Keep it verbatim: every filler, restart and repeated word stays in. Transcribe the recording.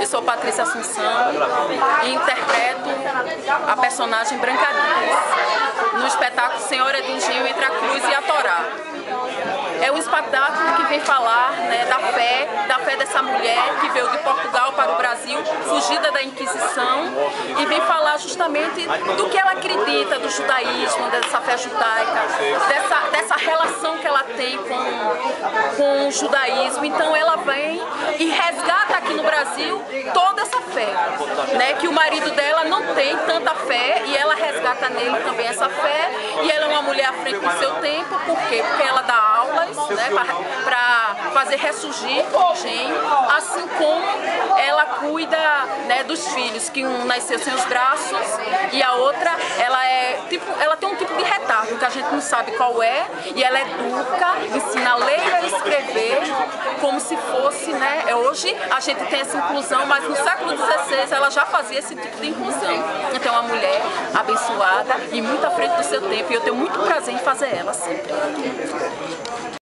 sou Patrícia Assunção e interpreto a personagem Branca Dias no espetáculo Senhor Edinho entre a Cruz e a Torá. É um espetáculo que vem falar, né, da fé, da fé dessa mulher que veio de Portugal para o Brasil, fugida da Inquisição, e vem falar justamente do que ela acredita, do judaísmo, dessa fé judaica, dessa, dessa relação que ela tem com, com o judaísmo. Então ela vem e resgata aqui no Brasil toda essa fé, né, que o marido dela não tem tanta fé, e ela resgata nele também essa fé, e ela é uma mulher à frente do seu tempo. Por quê? Porque ela dá aulas, né, para fazer ressurgir o gênio, assim como ela cuida, né, dos filhos, que um nasceu sem os braços e a outra ela é tipo, ela tem um tipo de retardo que a gente não sabe qual é, e ela educa, ensina a ler e a escrever como se fosse, né, hoje a gente tem essa inclusão, mas no século dezesseis ela já fazia esse tipo de inclusão. Então é uma mulher abençoada e muito à frente do seu tempo, e eu tenho muito prazer em fazer ela sempre.